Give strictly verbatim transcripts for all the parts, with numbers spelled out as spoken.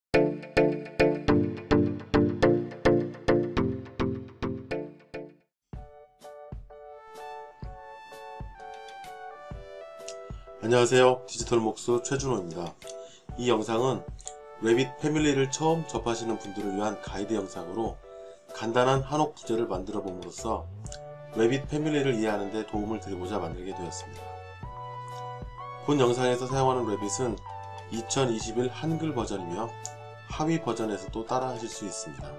안녕하세요. 디지털 목수 최준호입니다. 이 영상은 래빗 패밀리를 처음 접하시는 분들을 위한 가이드 영상으로 간단한 한옥 부재를 만들어 봄으로써 래빗 패밀리를 이해하는 데 도움을 드리고자 만들게 되었습니다. 본 영상에서 사용하는 래빗은 이천이십일 한글 버전이며 하위 버전에서도 따라 하실 수 있습니다.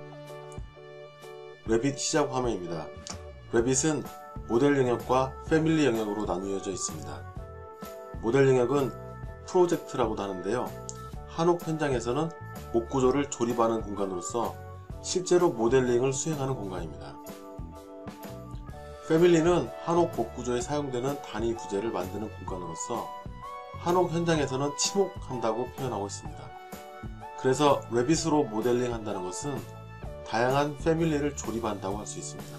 래빗 시작 화면입니다. 래빗은 모델 영역과 패밀리 영역으로 나누어져 있습니다. 모델 영역은 프로젝트라고도 하는데요. 한옥 현장에서는 목구조를 조립하는 공간으로서 실제로 모델링을 수행하는 공간입니다. 패밀리는 한옥 목구조에 사용되는 단위 부재를 만드는 공간으로서 한옥 현장에서는 침옥한다고 표현하고 있습니다. 그래서 래빗으로 모델링 한다는 것은 다양한 패밀리를 조립한다고 할 수 있습니다.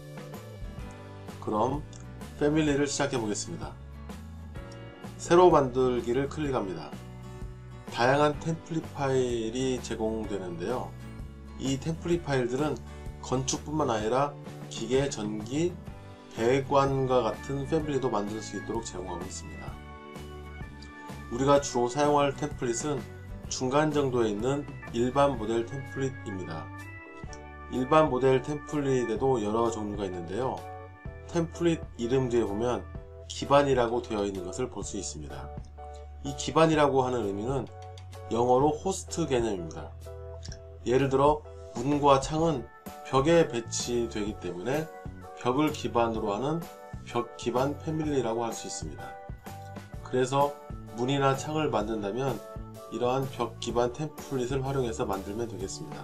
그럼 패밀리를 시작해 보겠습니다. 새로 만들기를 클릭합니다. 다양한 템플릿 파일이 제공되는데요. 이 템플릿 파일들은 건축뿐만 아니라 기계, 전기, 배관과 같은 패밀리도 만들 수 있도록 제공하고 있습니다. 우리가 주로 사용할 템플릿은 중간 정도에 있는 일반 모델 템플릿입니다. 일반 모델 템플릿에도 여러 종류가 있는데요. 템플릿 이름 뒤에 보면 기반이라고 되어 있는 것을 볼 수 있습니다. 이 기반이라고 하는 의미는 영어로 호스트 개념입니다. 예를 들어 문과 창은 벽에 배치되기 때문에 벽을 기반으로 하는 벽 기반 패밀리라고 할 수 있습니다. 그래서 문이나 창을 만든다면 이러한 벽 기반 템플릿을 활용해서 만들면 되겠습니다.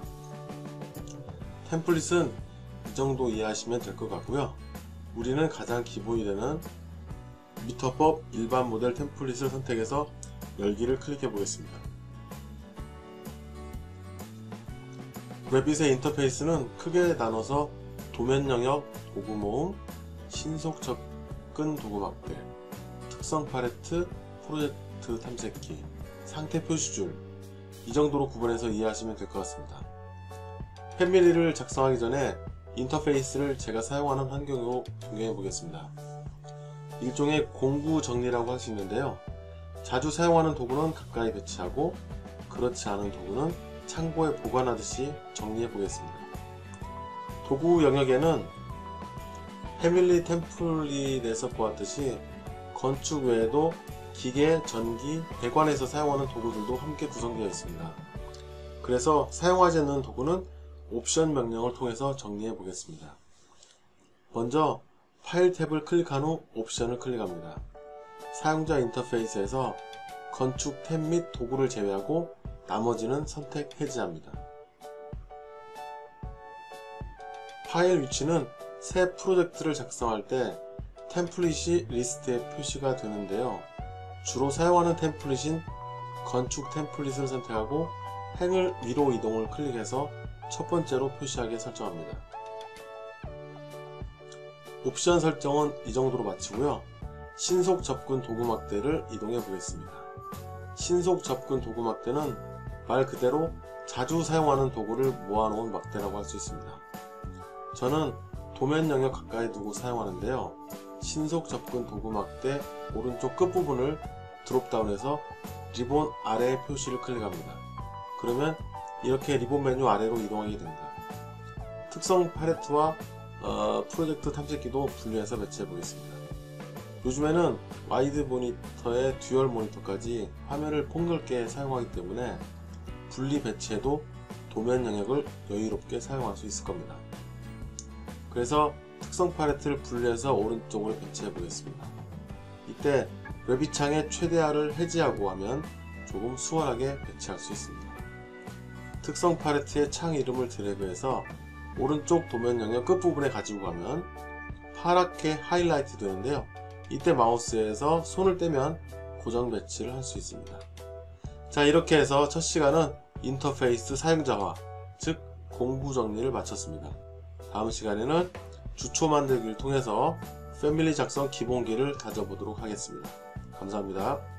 템플릿은 이 정도 이해하시면 될 것 같고요. 우리는 가장 기본이 되는 미터법 일반 모델 템플릿을 선택해서 열기를 클릭해 보겠습니다. 래빗의 인터페이스는 크게 나눠서 도면 영역, 도구 모음, 신속 접근 도구 막대, 특성 팔레트, 프로젝트 탐색기, 상태 표시줄 이 정도로 구분해서 이해하시면 될 것 같습니다. 패밀리를 작성하기 전에 인터페이스를 제가 사용하는 환경으로 변경해 보겠습니다. 일종의 공구 정리라고 할 수 있는데요. 자주 사용하는 도구는 가까이 배치하고 그렇지 않은 도구는 창고에 보관하듯이 정리해 보겠습니다. 도구 영역에는 패밀리 템플릿에서 보았듯이 건축 외에도 기계, 전기, 배관에서 사용하는 도구들도 함께 구성되어 있습니다. 그래서 사용하지 않는 도구는 옵션 명령을 통해서 정리해 보겠습니다. 먼저 파일 탭을 클릭한 후 옵션을 클릭합니다. 사용자 인터페이스에서 건축 탭 및 도구를 제외하고 나머지는 선택 해제합니다. 파일 위치는 새 프로젝트를 작성할 때 템플릿이 리스트에 표시가 되는데요. 주로 사용하는 템플릿인 건축 템플릿을 선택하고 행을 위로 이동을 클릭해서 첫 번째로 표시하게 설정합니다. 옵션 설정은 이 정도로 마치고요. 신속 접근 도구 막대를 이동해 보겠습니다. 신속 접근 도구 막대는 말 그대로 자주 사용하는 도구를 모아놓은 막대라고 할 수 있습니다. 저는 도면 영역 가까이 두고 사용하는데요. 신속 접근 도구 막대 오른쪽 끝부분을 드롭다운해서 리본 아래 표시를 클릭합니다. 그러면 이렇게 리본 메뉴 아래로 이동하게 됩니다. 특성 팔레트와 어, 프로젝트 탐색기도 분리해서 배치해 보겠습니다. 요즘에는 와이드 모니터에 듀얼 모니터까지 화면을 폭넓게 사용하기 때문에 분리 배치해도 도면 영역을 여유롭게 사용할 수 있을 겁니다. 그래서 특성 팔레트를 분리해서 오른쪽으로 배치해 보겠습니다. 이때 래빗 창의 최대화를 해제하고 하면 조금 수월하게 배치할 수 있습니다. 특성 팔레트의 창 이름을 드래그해서 오른쪽 도면 영역 끝부분에 가지고 가면 파랗게 하이라이트 되는데요. 이때 마우스에서 손을 떼면 고정 배치를 할 수 있습니다. 자, 이렇게 해서 첫 시간은 인터페이스 사용자화, 즉 공구 정리를 마쳤습니다. 다음 시간에는 주초 만들기를 통해서 패밀리 작성 기본기를 다져보도록 하겠습니다. 감사합니다.